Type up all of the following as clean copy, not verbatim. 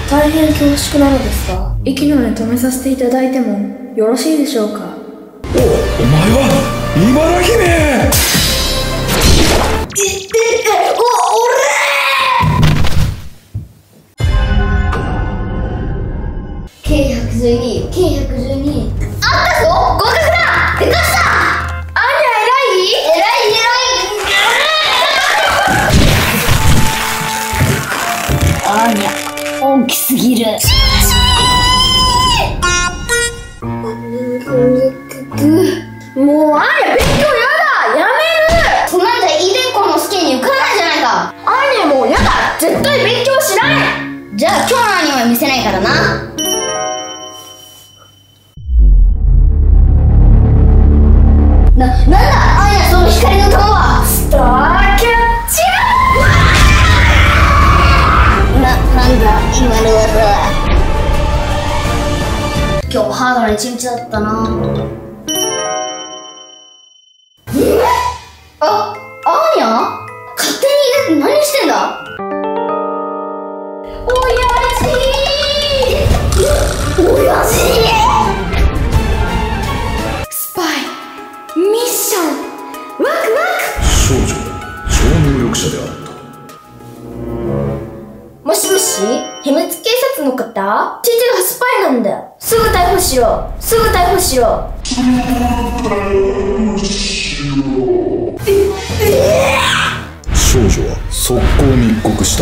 大変恐縮なのですが、息の根止めさせていただいてもよろしいでしょうか。 お前は茨姫。 K112、K112。あったぞ、合格だ。でかした。あんにゃ偉い。あーにゃ大きすぎる。もうあんにゃ勉強やだ、やめる。そんなんじゃイデコの試験に受からないじゃないか。あんにゃもうやだ、絶対勉強しない。じゃあ今日のアニメは見せないからな。なんだあんやその光の玉は。スターキャッチなんだ今の技は。今日ハードな一日だったな。あんや勝手に入れて何してんだ。おやじスパイミッションワクワク。 少女超能力者であった。 もしもし、秘密警察の方？父がスパイなんだよ。すぐ逮捕しろ。 少女は速攻密告した。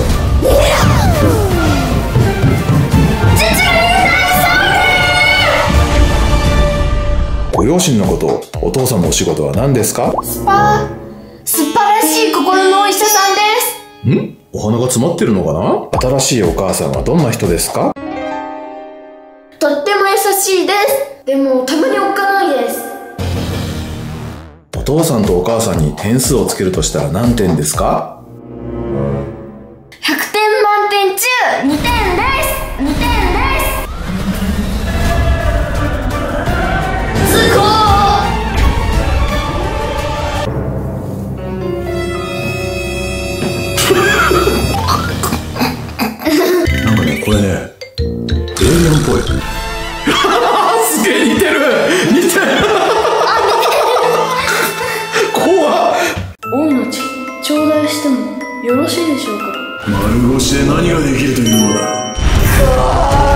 ご両親のこと、お父さんのお仕事は何ですか？ 素晴らしい心のお医者さんです。 お花が詰まってるのかな？新しいお母さんはどんな人ですか？ とっても優しいです。でもたまにおっかないです。 お父さんとお母さんに点数をつけるとしたら何点ですか？ 100点満点中2点です。 なんかね、これね、エイリアンっぽい。すげえ似てる。怖っ。 お命頂戴してもよろしいでしょうか。 丸腰で何ができるというのだ。